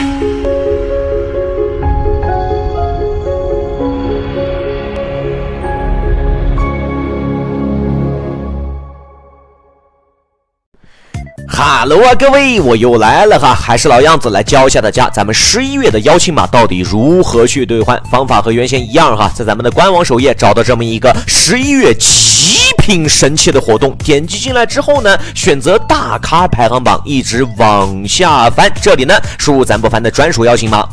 哈喽啊，各位，我又来了哈，还是老样子来教一下大家，咱们11月的邀请码到底如何去兑换？方法和原先一样哈，在咱们的官网首页找到这么一个11月极品神器的活动，点击进来之后呢，选择大咖排行榜，一直往下翻，这里呢输入咱不凡的专属邀请码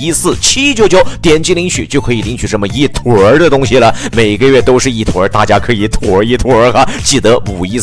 514799，点击领取就可以领取这么一坨的东西了，每个月都是一坨，大家可以坨一坨哈，记得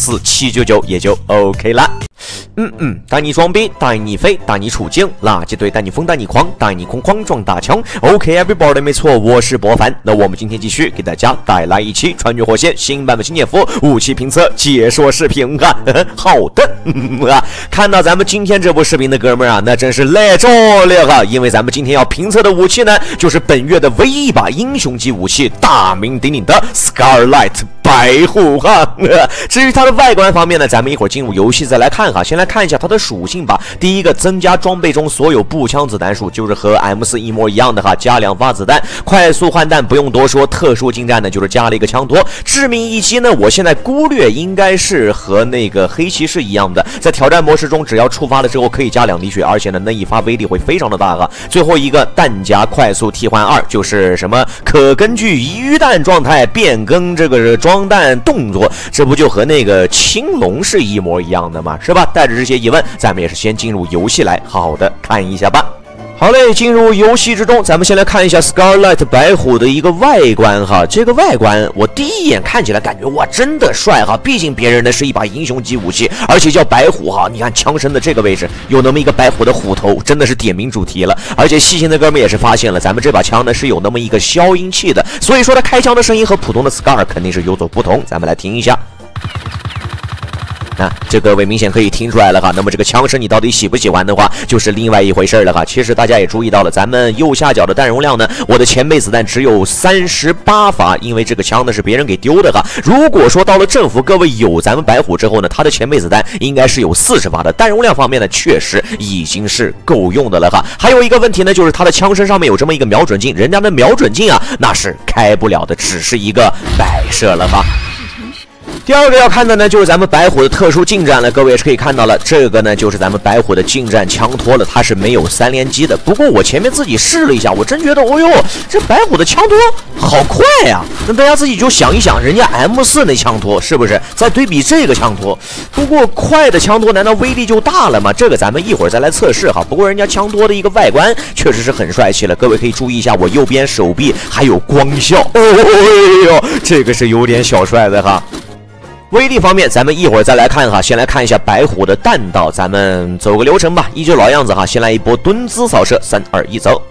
514799也就 OK 了。带你装逼，带你飞，带你出镜，垃圾堆带你疯，带你狂，带你空哐撞大枪。OK everybody， 没错，我是博凡。那我们今天继续给大家带来一期穿越火线新版本新涅夫武器评测解说视频哈。好的，看到咱们今天这部视频的哥们儿啊，那真是来着了哈，因为咱们今天要评测的武器呢，就是本月的唯一一把英雄级武器，大名鼎鼎的 Scarlet 白虎哈。至于它的外观方面呢，咱们一会儿进入游戏再来看哈。先来看一下它的属性吧。第一个，增加装备中所有步枪子弹数，就是和 M4 一模一样的哈，加2发子弹，快速换弹不用多说。特殊近战呢，就是加了一个枪托。致命一击呢，我现在估略应该是和那个黑骑士一样的，在挑战模式中，只要触发了之后可以加2滴血，而且呢，那一发威力会非常的大哈。最后一个弹夹快速替换2，就是什么可根据鱼弹状态变更这个装弹动作，这不就和那个青龙是一模一样的吗？是吧？带着这些疑问，咱们也是先进入游戏来好好的看一下吧。好嘞，进入游戏之中，咱们先来看一下 Scarlet 白虎的一个外观哈。这个外观我第一眼看起来感觉哇，真的帅哈！毕竟别人的是一把英雄级武器，而且叫白虎哈。你看枪身的这个位置有那么一个白虎的虎头，真的是点名主题了。而且细心的哥们也是发现了，咱们这把枪呢是有那么一个消音器的，所以说它开枪的声音和普通的 Scar 肯定是有所不同。咱们来听一下。这各位明显可以听出来了哈，那么这个枪声你到底喜不喜欢的话，就是另外一回事了哈。其实大家也注意到了，咱们右下角的弹容量呢，我的前备子弹只有38发，因为这个枪呢是别人给丢的哈。如果说到了政府，各位有咱们白虎之后呢，它的前备子弹应该是有40发的，弹容量方面呢，确实已经是够用的了哈。还有一个问题呢，就是它的枪身上面有这么一个瞄准镜，人家的瞄准镜啊，那是开不了的，只是一个摆设了哈。第二个要看的呢，就是咱们白虎的特殊近战了。各位也是可以看到了，这个呢就是咱们白虎的近战枪托了，它是没有3连击的。不过我前面自己试了一下，我真觉得，哦呦，这白虎的枪托好快呀！那大家自己就想一想，人家 M4 那枪托是不是？再对比这个枪托，不过快的枪托难道威力就大了吗？这个咱们一会儿再来测试哈。不过人家枪托的一个外观确实是很帅气了，各位可以注意一下，我右边手臂还有光效，哦呦，这个是有点小帅的哈。威力方面，咱们一会儿再来看哈。先来看一下白虎的弹道，咱们走个流程吧，依旧老样子哈。先来一波蹲姿扫射，3、2、1，走。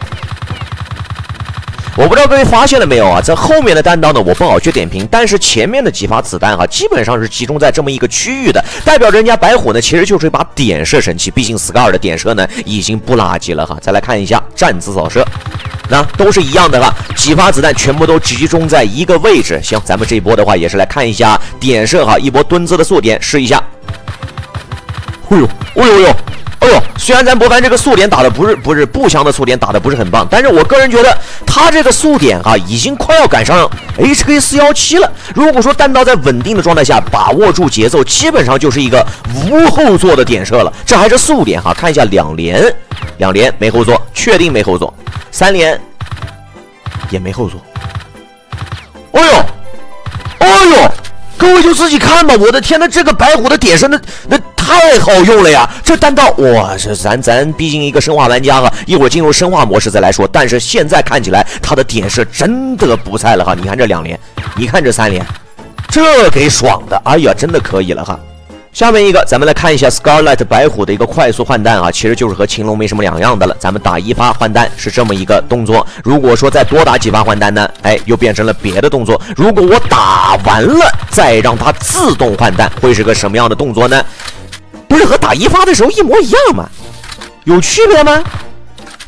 我不知道各位发现了没有啊？在后面的弹道呢，我不好去点评，但是前面的几发子弹哈，基本上是集中在这么一个区域的，代表人家白虎呢，其实就是一把点射神器。毕竟 Scar 的点射呢，已经不垃圾了哈。再来看一下站姿扫射。那都是一样的哈，几发子弹全部都集中在一个位置。行，咱们这一波的话也是来看一下点射哈，一波蹲姿的速点试一下。哎呦，哎呦呦，哎呦！虽然咱博凡这个速点打的不是步枪的速点打的不是很棒，但是我个人觉得他这个速点哈，已经快要赶上 HK417 了。如果说弹道在稳定的状态下把握住节奏，基本上就是一个无后座的点射了。这还是速点哈，看一下2连没后座，确定没后座。3连也没后座。哎呦，哎呦，各位就自己看吧。我的天呐，这个白虎的点射那太好用了呀！这弹道哇，这咱毕竟一个生化玩家哈，一会儿进入生化模式再来说。但是现在看起来他的点射真的不菜了哈。你看这2连，你看这3连，这给爽的，哎呀，真的可以了哈。下面一个，咱们来看一下 Scarlet 白虎的一个快速换弹啊，其实就是和青龙没什么两样的了。咱们打1发换弹是这么一个动作，如果说再多打几发换弹呢，哎，又变成了别的动作。如果我打完了再让它自动换弹，会是个什么样的动作呢？不是和打1发的时候一模一样吗？有区别吗？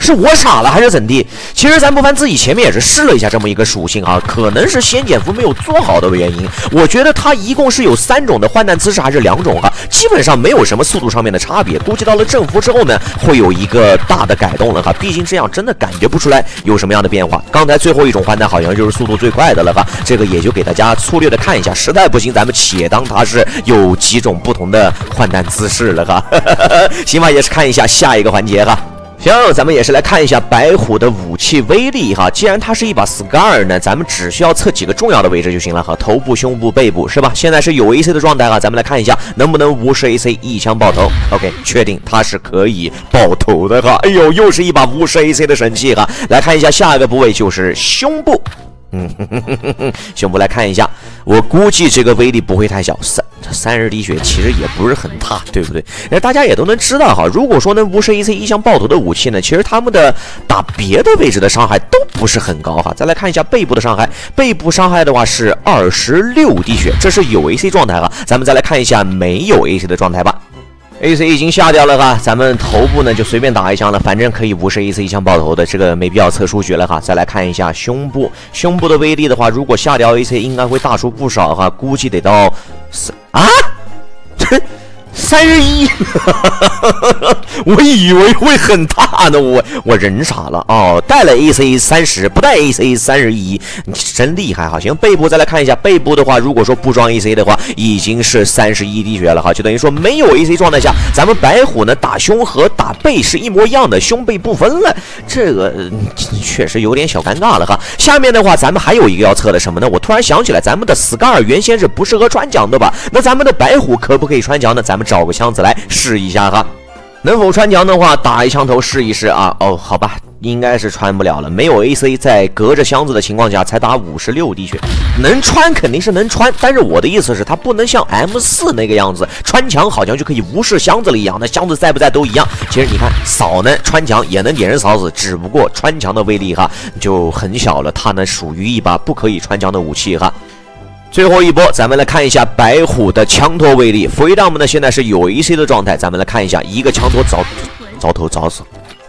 是我傻了还是怎地？其实咱不凡自己前面也是试了一下这么一个属性啊，可能是先减符没有做好的原因。我觉得它一共是有3种的换弹姿势还是2种哈，基本上没有什么速度上面的差别。估计到了正符之后呢，会有一个大的改动了哈。毕竟这样真的感觉不出来有什么样的变化。刚才最后一种换弹好像就是速度最快的了哈，这个也就给大家粗略的看一下，实在不行咱们且当它是有几种不同的换弹姿势了哈。行吧，也是看一下下一个环节哈。行，咱们也是来看一下白虎的武器威力哈。既然它是一把 Scar 呢，咱们只需要测几个重要的位置就行了哈，头部、胸部、背部是吧？现在是有 AC 的状态哈，咱们来看一下能不能50 AC 一枪爆头。OK， 确定它是可以爆头的哈。哎呦，又是一把50 AC 的神器哈。来看一下下一个部位就是胸部。胸部来看一下，我估计这个威力不会太小，30滴血其实也不是很大，对不对？那大家也都能知道哈，如果说能50 AC 一枪爆头的武器呢，其实他们的打别的位置的伤害都不是很高哈。再来看一下背部的伤害，背部伤害的话是26滴血，这是有 AC 状态哈。咱们再来看一下没有 AC 的状态吧。AC 已经下掉了哈，咱们头部呢就随便打一枪了，反正可以50 AC 一枪爆头的，这个没必要测数据了哈。再来看一下胸部，胸部的威力的话，如果下掉 AC 应该会大出不少哈，估计得到31，我以为会很大呢，我人傻了哦，带了 AC 30，不带 AC 31，你真厉害哈！行，背部再来看一下，背部的话，如果说不装 AC 的话，已经是31滴血了哈，就等于说没有 AC 状态下，咱们白虎呢打胸和打背是一模一样的，胸背不分了，这个确实有点小尴尬了哈。下面的话，咱们还有一个要测的什么呢？我突然想起来，咱们的 Scar 原先是不适合穿墙的吧？那咱们的白虎可不可以穿墙呢？咱们找个箱子来试一下哈，能否穿墙的话，打一枪头试一试啊。哦，好吧，应该是穿不了了，没有 AC， 在隔着箱子的情况下才打56滴血，能穿肯定是能穿，但是我的意思是它不能像 M4 那个样子，穿墙好像就可以无视箱子了一样，那箱子在不在都一样。其实你看扫呢，穿墙也能点人扫死，只不过穿墙的威力哈就很小了，它呢属于一把不可以穿墙的武器哈。最后一波，咱们来看一下白虎的枪托威力。Freedom呢现在是有 AC 的状态，咱们来看一下，一个枪托凿头凿死。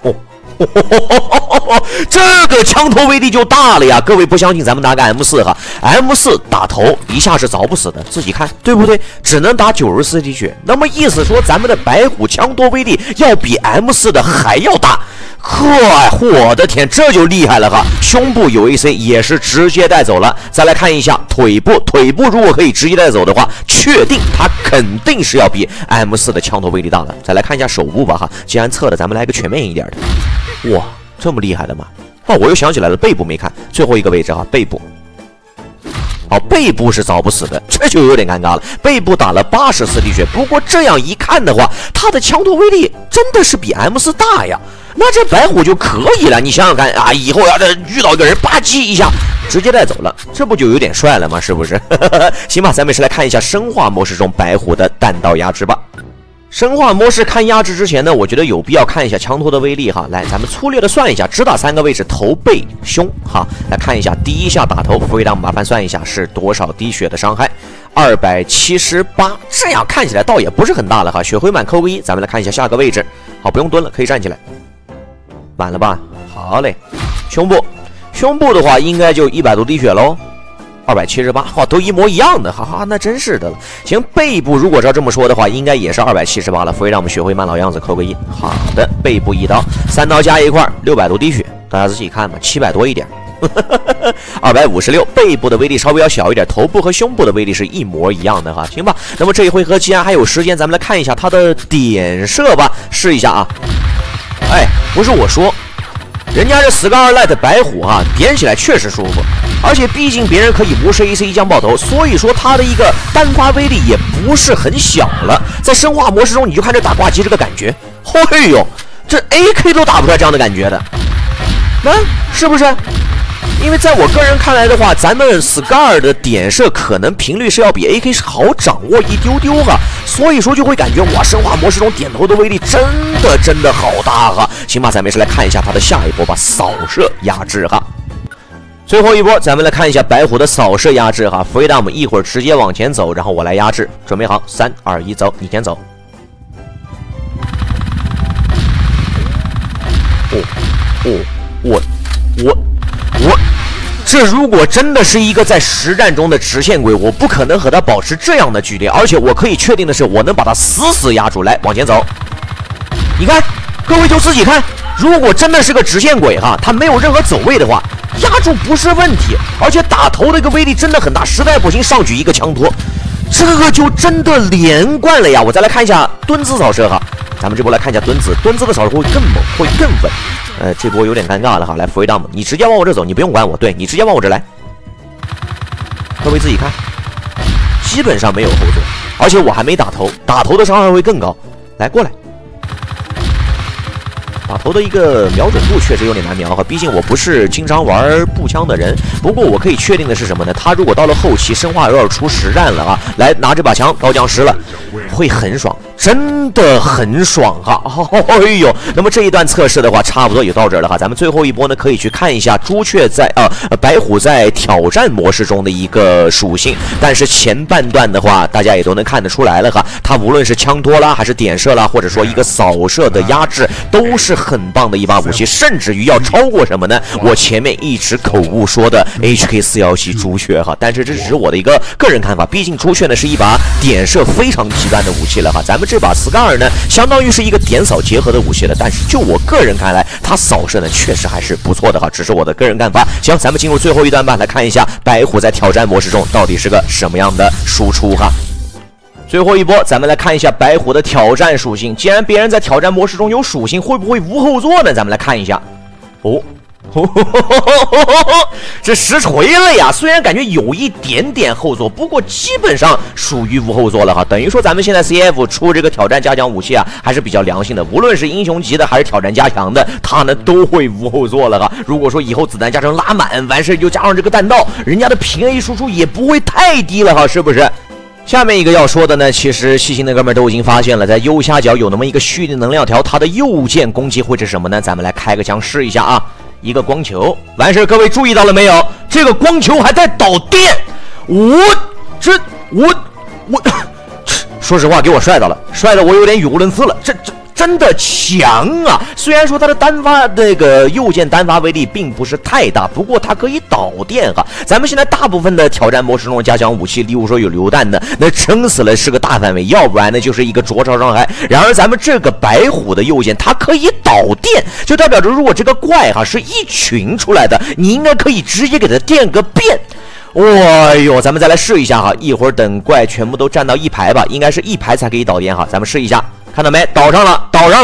这个枪托威力就大了呀！各位不相信，咱们拿个 M4 哈 ，M4 打头一下是凿不死的，自己看对不对？只能打94滴血。那么意思说，咱们的白虎枪托威力要比 M4 的还要大。我的天，这就厉害了哈！胸部有 AC 也是直接带走了。再来看一下腿部，腿部如果可以直接带走的话，确定它肯定是要比 M4 的枪托威力大的。再来看一下手部吧哈，既然测的，咱们来个全面一点的。哇，这么厉害的吗？哦，我又想起来了，背部没看，最后一个位置哈，背部。好，背部是凿不死的，这就有点尴尬了。背部打了84滴血，不过这样一看的话，它的枪托威力真的是比 M4 大呀。那这白虎就可以了，你想想看啊，以后要是遇到一个人，吧唧一下直接带走了，这不就有点帅了吗？是不是？行吧，咱们是来看一下生化模式中白虎的弹道压制吧。生化模式看压制之前呢，我觉得有必要看一下枪托的威力哈。来，咱们粗略的算一下，只打3个位置，头、背、胸哈。来看一下第一下打头，Freedom麻烦算一下是多少滴血的伤害？278，这样看起来倒也不是很大了哈。血回满扣个1，咱们来看一下下个位置。好，不用蹲了，可以站起来。满了吧？好嘞。胸部的话应该就100多滴血喽。278，哇，都一模一样的，哈哈，那真是的了。行，背部如果照这么说的话，应该也是278了。所以让我们学会慢老样子，扣个1。好的，背部1刀，3刀加一块，600多滴血，大家仔细看吧，700多一点。256，背部的威力稍微要小一点，头部和胸部的威力是一模一样的哈。行吧，那么这一回合既然还有时间，咱们来看一下它的点射吧，试一下啊。哎，不是我说，人家这Scar Light白虎啊，点起来确实舒服，而且毕竟别人可以50 AC 一枪爆头，所以说它的一个单发威力也不是很小了。在生化模式中，你就看这打挂机这个感觉，哎呦，这 AK 都打不出来这样的感觉的，是不是？因为在我个人看来的话，咱们 Scar 的点射可能频率是要比 AK 好掌握一丢丢哈，所以说就会感觉哇，生化模式中点头的威力真的好大哈。行吧，咱们是来看一下它的下一波吧，扫射压制哈。最后一波，咱们来看一下白虎的扫射压制哈。Freedom 一会儿直接往前走，然后我来压制，准备好，3、2、1，走，你先走。 这如果真的是一个在实战中的直线鬼，我不可能和他保持这样的距离，而且我可以确定的是，我能把他死死压住。来，往前走。你看，各位就自己看，如果真的是个直线鬼哈，他没有任何走位的话，压住不是问题，而且打头的一个威力真的很大，实在不行上举一个枪托，这个就真的连贯了呀！我再来看一下蹲姿扫射哈，咱们这波来看一下蹲姿的扫射会更猛，会更稳。这波有点尴尬了哈，来 free down， 你直接往我这走，你不用管我，对你直接往我这来。各位自己看，基本上没有后座，而且我还没打头，打头的伤害会更高。来过来，打头的一个瞄准度确实有点难瞄哈，毕竟我不是经常玩步枪的人。不过我可以确定的是什么呢？他如果到了后期生化要出实战了啊，来拿这把枪高降师了，会很爽。真的很爽哈！哎呦，那么这一段测试的话，差不多也到这儿了哈。咱们最后一波呢，可以去看一下朱雀在白虎在挑战模式中的一个属性。但是前半段的话，大家也都能看得出来了哈，它无论是枪托啦，还是点射啦，或者说一个扫射的压制，都是很棒的一把武器，甚至于要超过什么呢？我前面一直口误说的 HK417朱雀哈，但是这只是我的一个个人看法，毕竟朱雀呢是一把点射非常极端的武器了哈。咱们这把 Scar 呢，相当于是一个点扫结合的武器了，但是就我个人看来，它扫射呢确实还是不错的哈，只是我的个人看法。行，咱们进入最后一段吧，来看一下白虎在挑战模式中到底是个什么样的输出哈。最后一波，咱们来看一下白虎的挑战属性。既然别人在挑战模式中有属性，会不会无后座呢？咱们来看一下。哦。这实锤了呀！虽然感觉有一点点后座，不过基本上属于无后座了哈。等于说咱们现在 CF 出这个挑战加强武器啊，还是比较良心的。无论是英雄级的还是挑战加强的，它呢都会无后座了哈。如果说以后子弹加成拉满，完事就加上这个弹道，人家的平 A 输出也不会太低了哈，是不是？下面一个要说的呢，其实细心的哥们都已经发现了，在右下角有那么一个蓄力能量条，它的右键攻击会是什么呢？咱们来开个枪试一下啊。一个光球，完事，各位注意到了没有？这个光球还在导电，我说实话，给我帅到了，帅的我有点语无伦次了，这真的强啊！虽然说它的单发那个右键单发威力并不是太大，不过它可以导电哈。咱们现在大部分的挑战模式中的加强武器，例如说有榴弹的，那撑死了是个大范围，要不然呢就是一个灼烧伤害。然而咱们这个白虎的右键，它可以导电，就代表着如果这个怪哈是一群出来的，你应该可以直接给它电个遍。哎呦，咱们再来试一下哈，一会儿等怪全部都站到一排吧，应该是一排才可以导电哈，咱们试一下。看到没？导上了，导，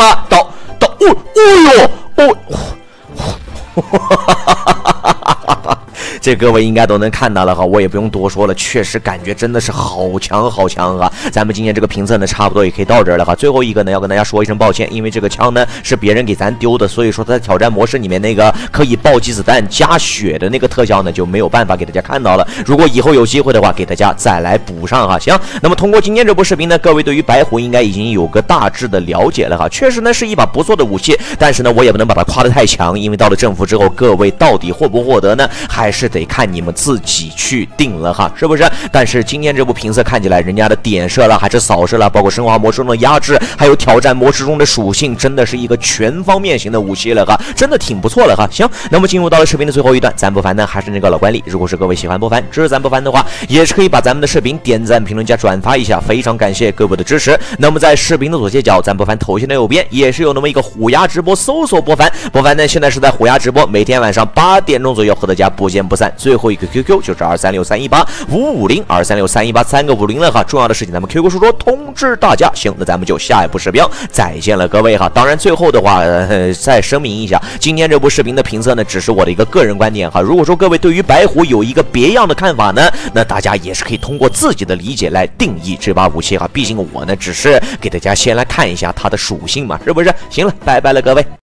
这各位应该都能看到了哈，我也不用多说了，确实感觉真的是好强啊！咱们今天这个评测呢，差不多也可以到这儿了哈。最后一个呢，要跟大家说一声抱歉，因为这个枪呢是别人给咱丢的，所以说它在挑战模式里面那个可以暴击子弹加血的那个特效呢，就没有办法给大家看到了。如果以后有机会的话，给大家再来补上哈。行，那么通过今天这部视频呢，各位对于白虎应该已经有个大致的了解了哈。确实呢是一把不错的武器，但是呢我也不能把它夸得太强，因为到了正服之后，各位到底获不获得呢？还是得看你们自己去定了哈，是不是？但是今天这部评测看起来，人家的点射啦，还是扫射啦，包括生化模式中的压制，还有挑战模式中的属性，真的是一个全方面型的武器了哈，真的挺不错了哈。行，那么进入到了视频的最后一段，咱不凡呢还是那个老惯例，如果是各位喜欢不凡，支持咱不凡的话，也是可以把咱们的视频点赞、评论加转发一下，非常感谢各位的支持。那么在视频的左下角，咱不凡头像的右边也是有那么一个虎牙直播，搜索不凡，不凡呢现在是在虎牙直播，每天晚上8点钟左右和大家不见不散。最后一个 QQ 就是236318550，2363183个50了哈。重要的事情咱们 QQ 说通知大家。行，那咱们就下一部视频再见了各位哈。当然最后的话，再声明一下，今天这部视频的评测呢，只是我的一个个人观点哈。如果说各位对于白虎有一个别样的看法呢，那大家也是可以通过自己的理解来定义这把武器哈。毕竟我呢只是给大家先来看一下它的属性嘛，是不是？行了，拜拜了各位。